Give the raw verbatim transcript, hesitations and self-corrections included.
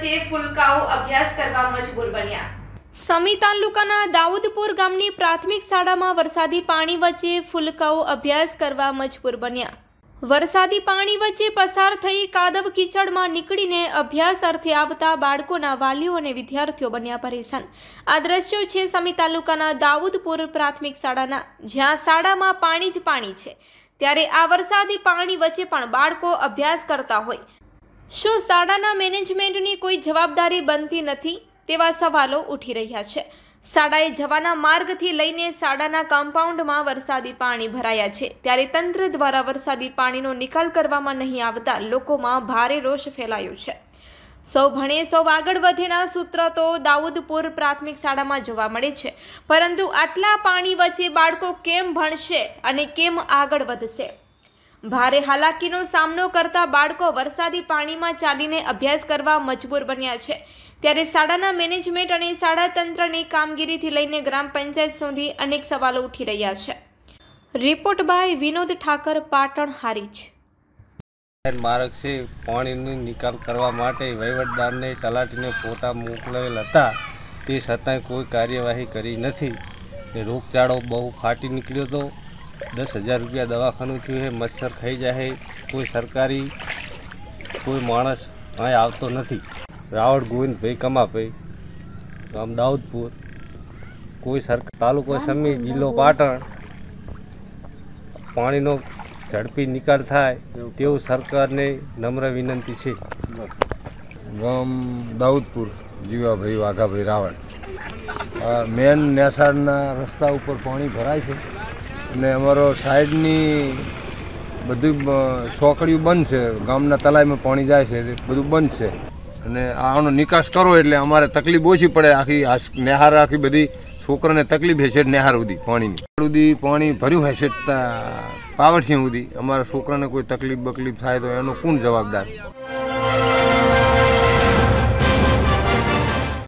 વચ્ચે ફૂલકાઓ અભ્યાસ કરવા મજબૂર બન્યા। સમી તાલુકાના દાઉદપુર ગામની પ્રાથમિક શાળામાં વરસાદી પાણી વચ્ચે ફૂલકાઓ અભ્યાસ કરવા મજબૂર બન્યા। વરસાદી પાણી વચ્ચે પસાર થઈ કાદવ કીચડમાં નીકળીને અભ્યાસ અર્થે આવતા બાળકોના વાલીઓ અને વિદ્યાર્થીઓ બન્યા પરેશાન। આ દ્રશ્યો છે સમી તાલુકાના દાઉદપુર પ્રાથમિક શાળાના, જ્યાં શાળામાં પાણી જ પાણી છે, ત્યારે આ વરસાદી પાણી વચ્ચે પણ બાળકો અભ્યાસ કરતા હોય, શું શાળાના મેનેજમેન્ટની કોઈ જવાબદારી બનતી નથી તેવા સવાલો ઉઠી રહ્યા છે। શાળાએ જવાના માર્ગથી લઈને શાળાના કમ્પાઉન્ડમાં વરસાદી પાણી ભરાયા છે, ત્યારે તંત્ર દ્વારા વરસાદી પાણીનો નિકાલ કરવામાં નહીં આવતા લોકોમાં ભારે રોષ ફેલાયો છે। સૌ ભણે સૌ આગળ વધેના સૂત્ર તો દાઉદપુર પ્રાથમિક શાળામાં જોવા મળે છે, પરંતુ આટલા પાણી વચ્ચે બાળકો કેમ ભણશે અને કેમ આગળ વધશે? ભારે હાલાકીનો સામનો કરતા બાળકો વરસાદી પાણીમાં ચાલીને અભ્યાસ કરવા મજબૂર બન્યા છે, ત્યારે શાળાના મેનેજમેન્ટ અને શાળા તંત્રની કામગીરીથી લઈને ગ્રામ પંચાયત સુધી અનેક સવાલો ઉઠી રહ્યા છે। Report by Vinod Thakar, Patan Harij. માર્ગ છે પાણીનો નિકાલ કરવા માટે વહીવટદારને તલાટીને પોતા મોકલેલ હતા, તે છતાંય કોઈ કાર્યવાહી કરી નથી। રોગચાળો બહુ ફાટી નીકળ્યો હતો, દસ હજાર રૂપિયા દવાખાનું થયું છે, મચ્છર ખાઈ જાય, કોઈ સરકારી કોઈ માણસ અહીં આવતો નથી। રાવળ ગોવિંદભાઈ કમાભાઈ, ગામ દાઉદપુર, કોઈ સરકાર, તાલુકો સમી, જિલ્લો પાટણ, પાણીનો ઝડપી નિકાલ થાય તેવું સરકારને નમ્ર વિનંતી છે। ગામ દાઉદપુર, જીવાભાઈ વાઘાભાઈ રાવળ। મેન નેસાડના રસ્તા ઉપર પાણી ભરાય છે અને અમારો સાઈડની બધું સોકડીઓ બંધ છે, ગામના તલાઈમાં પાણી જાય છે, બધું બંધ છે અને આનો નિકાસ કરો એટલે અમારે તકલીફ ઓછી પડે। આખી નેહાર આખી બધી છોકરાને તકલીફ હશે નેહાર સુધી પાણીની સુધી પાણી ભર્યું હશે પાવઠિયા સુધી, અમારા છોકરાને કોઈ તકલીફ બકલીફ થાય તો એનો કોણ જવાબદાર?